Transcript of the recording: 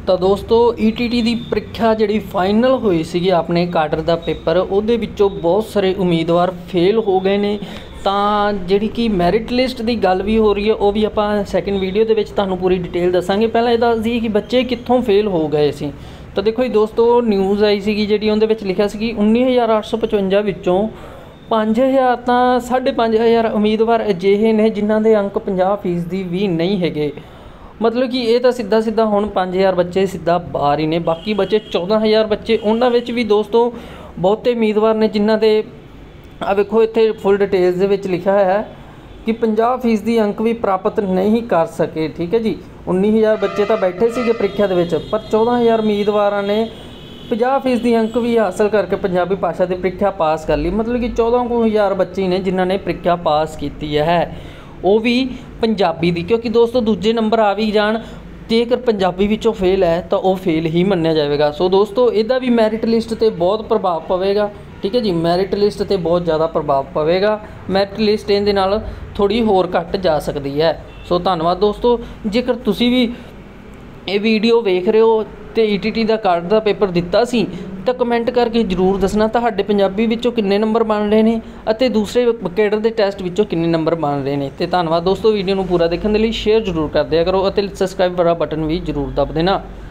ਤਾਂ ਦੋਸਤੋ ਈਟੀਟੀ ਦੀ ਪ੍ਰੀਖਿਆ ਜਿਹੜੀ ਫਾਈਨਲ ਹੋਈ ਸੀਗੀ ਆਪਣੇ ਕਾਡਰ ਦਾ ਪੇਪਰ, ਉਹਦੇ ਵਿੱਚੋਂ ਬਹੁਤ ਸਾਰੇ ਉਮੀਦਵਾਰ ਫੇਲ ਹੋ ਗਏ ਨੇ। ਤਾਂ ਜਿਹੜੀ ਕਿ ਮੈਰਿਟ ਲਿਸਟ ਦੀ ਗੱਲ ਵੀ ਹੋ ਰਹੀ ਹੈ, ਉਹ ਵੀ ਆਪਾਂ ਸੈਕਿੰਡ ਵੀਡੀਓ ਦੇ ਵਿੱਚ ਤੁਹਾਨੂੰ ਪੂਰੀ ਡਿਟੇਲ ਦੱਸਾਂਗੇ। ਪਹਿਲਾਂ ਇਹ ਦੱਸ ਦਈਏ ਕਿ ਬੱਚੇ ਕਿੱਥੋਂ ਫੇਲ ਹੋ ਗਏ ਸੀ। ਤਾਂ ਦੇਖੋ ਜੀ ਦੋਸਤੋ, ਨਿਊਜ਼ ਆਈ ਸੀਗੀ ਜਿਹੜੀ ਉਹਦੇ ਵਿੱਚ ਲਿਖਿਆ ਸੀ ਕਿ 19,855 ਵਿੱਚੋਂ 5,000 ਤਾਂ 5,500 ਉਮੀਦਵਾਰ ਅਜਿਹੇ ਨੇ ਜਿਨ੍ਹਾਂ ਦੇ ਅੰਕ 50% ਵੀ ਨਹੀਂ ਹੈਗੇ। मतलब कि ये तो सीधा सीधा हुण 5,000 बच्चे सीधा बाहर ही ने। बाकी बच्चे 14,000 बच्चे, उन्होंने भी दोस्तों बहुते उम्मीदवार ने जिन्हों के आ वेखो इत्थे फुल डिटेल्स दे विच लिखा है कि 50% अंक भी प्राप्त नहीं कर सके। ठीक है जी, 19,000 बच्चे तो बैठे थे प्रीख्या दे विच, पर 14,000 उम्मीदवार ने 50% अंक भी हासिल करके पंजाबी भाषा की प्रीख्या पास कर ली। मतलब कि 14,000 बच्चे ने जिन्होंने प्रीख्या पास की है, वो भी पंजाबी दी। क्योंकि दोस्तों दूजे नंबर आ भी जान, जेकर पंजाबी विचों फेल है तो वह फेल ही मन्निया जाएगा। सो दोस्तों इहदा भी मैरिट लिस्ट ते बहुत प्रभाव पवेगा। ठीक है जी, मैरिट लिस्ट ते बहुत ज़्यादा प्रभाव पवेगा। मैरिट लिस्ट इहदे नाल थोड़ी होर घट जा सकती है। सो धन्नवाद दोस्तों। जेकर तुसी भी ये वीडियो वेख रहे हो तो ईटीटी का काडर का पेपर दिता सी तो कमेंट करके जरूर दसना तुहाडे पंजाबी विचों किन्ने नंबर बन रहे हैं और दूसरे कैडर के टैसट विचों किन्ने नंबर बन रहे हैं। तो धन्नवाद दोस्तों, वीडियो को पूरा देखने के लिए शेयर जरूर कर दिया करो और सबसक्राइब वाला बटन भी जरूर दब देना।